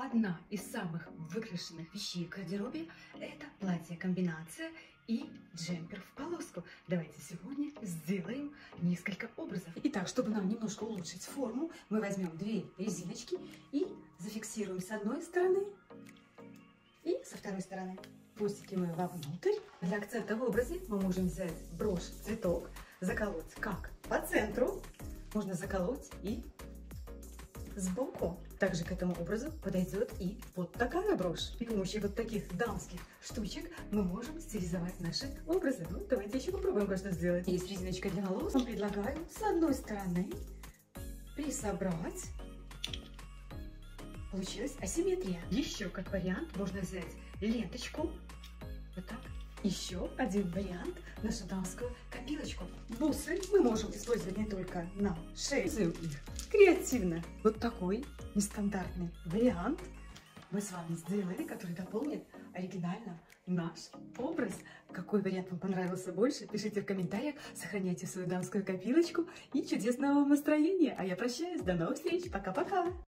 одна из самых выкрашенных вещей в гардеробе – это платье-комбинация и джемпер в полоску. Давайте сегодня сделаем несколько образов. Итак, чтобы нам немножко улучшить форму, мы возьмем две резиночки и зафиксируем с одной стороны и со второй стороны. Пустики мы вовнутрь. Для акцента в образе мы можем взять брошь-цветок, заколоть как по центру, можно заколоть и сбоку. Также к этому образу подойдет и вот такая брошь. При помощи вот таких дамских штучек мы можем стилизовать наши образы. Ну, давайте еще попробуем кое-что сделать. Есть резиночка для волос. Я предлагаю с одной стороны присобрать. Получилась асимметрия. Еще как вариант можно взять ленточку. Вот так. Еще один вариант – нашу дамскую копилочку. Бусы мы можем использовать не только на шее, их креативно. Вот такой нестандартный вариант мы с вами сделали, который дополнит оригинально наш образ. Какой вариант вам понравился больше? Пишите в комментариях, сохраняйте свою дамскую копилочку и чудесного вам настроения. А я прощаюсь, до новых встреч, пока-пока!